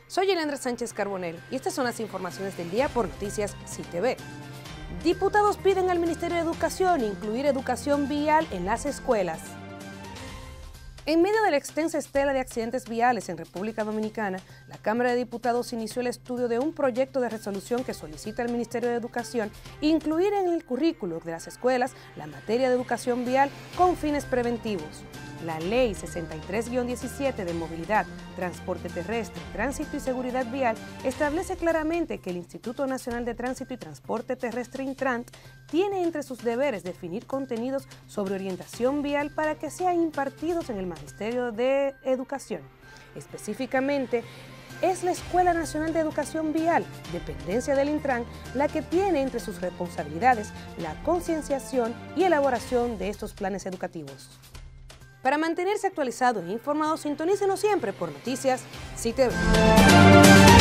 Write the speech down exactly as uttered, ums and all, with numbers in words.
Soy Yelendra Sánchez Carbonell y estas son las informaciones del día por Noticias C I T V. Diputados piden al Ministerio de Educación incluir educación vial en las escuelas. En medio de la extensa estela de accidentes viales en República Dominicana, la Cámara de Diputados inició el estudio de un proyecto de resolución que solicita al Ministerio de Educación incluir en el currículo de las escuelas la materia de educación vial con fines preventivos. La Ley sesenta y tres guión diecisiete de Movilidad, Transporte Terrestre, Tránsito y Seguridad Vial establece claramente que el Instituto Nacional de Tránsito y Transporte Terrestre Intrant tiene entre sus deberes definir contenidos sobre orientación vial para que sean impartidos en el Ministerio de Educación. Específicamente, es la Escuela Nacional de Educación Vial, dependencia del Intran, la que tiene entre sus responsabilidades la concienciación y elaboración de estos planes educativos. Para mantenerse actualizado e informado, sintonícenos siempre por Noticias C I T V.